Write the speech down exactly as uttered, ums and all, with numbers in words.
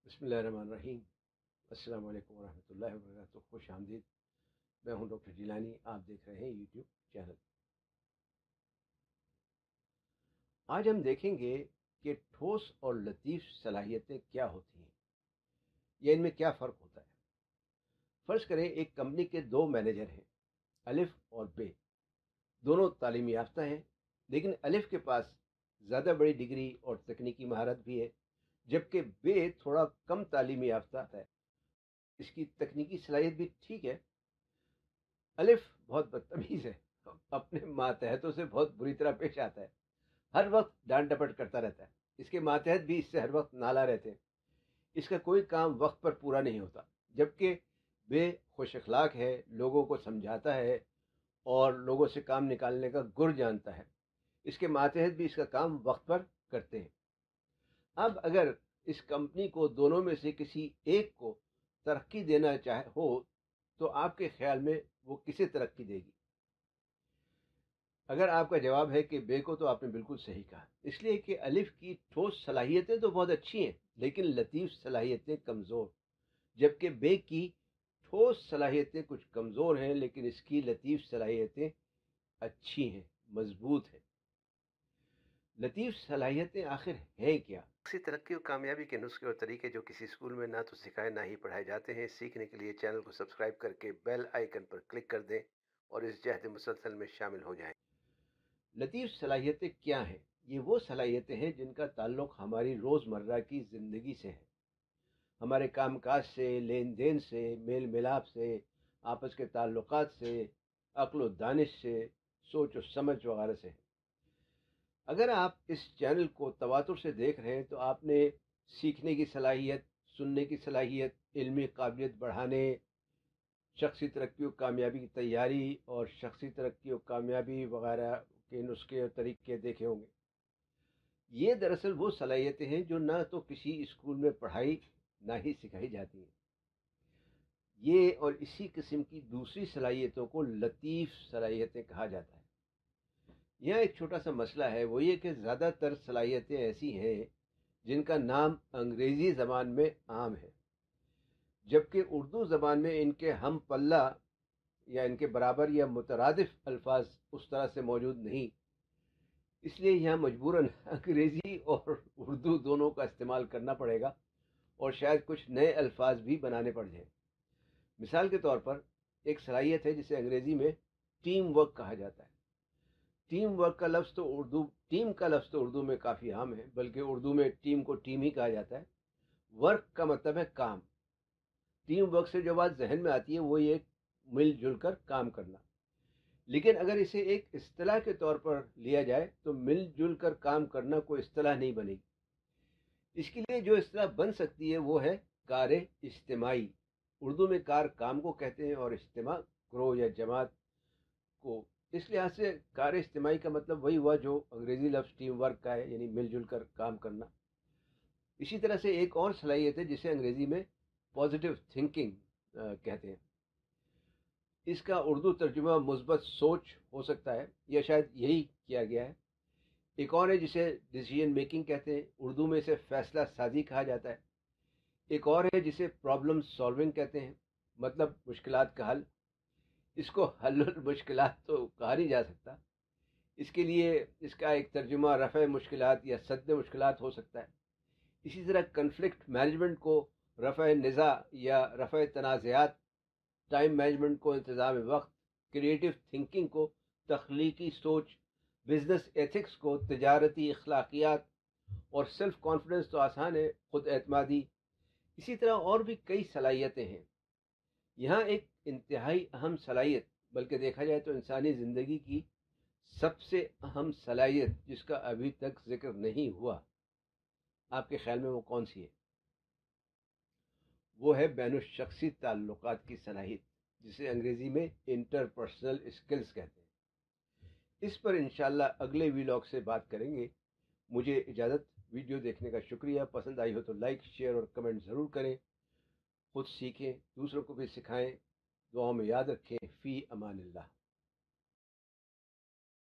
बिस्मिल्लाहिर्रहमानिर्रहीम। अस्सलाम वालेकुम वरहमतुल्लाहि वबरकातुहू। खुश आमदीद। मैं हूं डॉक्टर जिलानी। आप देख रहे हैं यूट्यूब चैनल। आज हम देखेंगे कि ठोस और लतीफ़ सलाहियतें क्या होती हैं या इनमें क्या फ़र्क होता है। फ़र्ज़ करें एक कंपनी के दो मैनेजर हैं, अलिफ़ और बे। दोनों तालीम याफ्ता हैं, लेकिन अलिफ़ के पास ज़्यादा बड़ी डिग्री और तकनीकी महारत भी है, जबकि बे थोड़ा कम तालीम याफ्ता है। इसकी तकनीकी सलाहियत भी ठीक है। अलिफ बहुत बदतमीज़ है, अपने मातहतों से बहुत बुरी तरह पेश आता है, हर वक्त डांट डपट करता रहता है। इसके मातहत भी इससे हर वक्त नाला रहते हैं। इसका कोई काम वक्त पर पूरा नहीं होता, जबकि वे खुश अखलाक है, लोगों को समझाता है और लोगों से काम निकालने का गुर जानता है। इसके मातहत भी इसका काम वक्त पर करते हैं। अब अगर इस कंपनी को दोनों में से किसी एक को तरक्की देना चाहे हो तो आपके ख्याल में वो किसे तरक्की देगी? अगर आपका जवाब है कि बे को, तो आपने बिल्कुल सही कहा, इसलिए कि अलिफ की ठोस सलाहियतें तो बहुत अच्छी हैं, लेकिन लतीफ़ सलाहियतें कमज़ोर, जबकि बे की ठोस सलाहियतें कुछ कमज़ोर हैं, लेकिन इसकी लतीफ़ सलाहियतें अच्छी हैं, मजबूत हैं। लतीफ़ सलाहियतें आखिर हैं क्या? इसी तरक्की और कामयाबी के नुस्खे और तरीके जो किसी स्कूल में ना तो सिखाए ना ही पढ़ाए जाते हैं। सीखने के लिए चैनल को सब्सक्राइब करके बेल आइकन पर क्लिक कर दें और इस जहद मुसलसल में शामिल हो जाएं। लतीफ़ सलाहियतें क्या हैं? ये वो सलाहियतें हैं जिनका ताल्लुक़ हमारी रोज़मर्रा की ज़िंदगी से है, हमारे कामकाज से, लेन देन से, मेल मिलाप से, आपस के ताल्लुक़ात से, अक्ल व दानिश से, सोच व समझ वगैरह से है। अगर आप इस चैनल को तवातुर से देख रहे हैं तो आपने सीखने की सलाहियत, सुनने की सलाहियत, इल्मी काबिलियत बढ़ाने, शख्सी तरक्की और कामयाबी की तैयारी और शख्सी तरक्की और कामयाबी वगैरह के नुस्खे और तरीके देखे होंगे। ये दरअसल वो सलाहियतें हैं जो ना तो किसी स्कूल में पढ़ाई ना ही सिखाई जाती हैं। ये और इसी किस्म की दूसरी सलाहियतों को लतीफ़ सलाहियतें कहा जाता है। यह एक छोटा सा मसला है, वो ये कि ज़्यादातर सलाहियतें ऐसी हैं जिनका नाम अंग्रेज़ी ज़बान में आम है, जबकि उर्दू ज़बान में इनके हम पल्ला या इनके बराबर या मुतरादिफ अल्फाज उस तरह से मौजूद नहीं। इसलिए यहाँ मजबूरन अंग्रेज़ी और उर्दू दोनों का इस्तेमाल करना पड़ेगा और शायद कुछ नए अल्फाज भी बनाने पड़ जाएं। मिसाल के तौर पर एक सलाहियत है जिसे अंग्रेज़ी में टीम वर्क कहा जाता है। टीम वर्क का लफ्ज़ तो उर्दू टीम का लफ्ज़ तो उर्दू में काफ़ी आम है, बल्कि उर्दू में टीम को टीम ही कहा जाता है। वर्क का मतलब है काम। टीम वर्क से जो बात जहन में आती है वो ये मिलजुल कर काम करना, लेकिन अगर इसे एक इस्तिलाह के तौर पर लिया जाए तो मिलजुल कर काम करना कोई इस्तिलाह नहीं बनेगी। इसके लिए जो इस्तिलाह बन सकती है वो है कार इज्तिमाई। उर्दू में कार काम को कहते हैं और इज्तिमा ग्रोह या जमात को। इस लिहाज से कार इज्तिमाई का मतलब वही हुआ जो अंग्रेज़ी लफ्ज़ टीम वर्क का है, यानी मिलजुल कर काम करना। इसी तरह से एक और सलाहियत है जिसे अंग्रेज़ी में पॉजिटिव थिंकिंग कहते हैं। इसका उर्दू तर्जुमा मुस्बत सोच हो सकता है, या शायद यही किया गया है। एक और है जिसे डिसीजन मेकिंग कहते हैं, उर्दू में इसे फैसला साजी कहा जाता है। एक और है जिसे प्रॉब्लम सॉल्विंग कहते हैं, मतलब मुश्किलात का हल। इसको हल मुश्किलात तो कहा नहीं जा सकता, इसके लिए इसका एक तर्जुमा रफ़े मुश्किलात या सद्द मुश्किलात हो सकता है। इसी तरह कन्फ्लिक्ट मैनेजमेंट को रफ़े निज़ा या रफ़े तनाज़ात, टाइम मैनेजमेंट को इंतज़ाम वक्त, क्रिएटिव थिंकिंग को तख्लीकी सोच, बिजनेस एथिक्स को तजारती अखलाकियात, और सेल्फ कॉन्फिडेंस तो आसान है, खुद एतमादी। इसी तरह और भी कई सलाहियतें हैं। यहाँ एक इंतहाई अहम सलाहियत, बल्कि देखा जाए तो इंसानी ज़िंदगी की सबसे अहम सलाहियत जिसका अभी तक जिक्र नहीं हुआ, आपके ख्याल में वो कौन सी है? वो है बैनुशख्सी ताल्लुकात की सलाहियत, जिसे अंग्रेज़ी में इंटरपर्सनल स्किल्स कहते हैं। इस पर इंशाल्लाह अगले वीलॉग से बात करेंगे। मुझे इजाज़त। वीडियो देखने का शुक्रिया। पसंद आई हो तो लाइक, शेयर और कमेंट ज़रूर करें। खुद सीखें, दूसरों को भी सिखाएं। दुआओं में याद रखें। फ़ी अमानिल्लाह।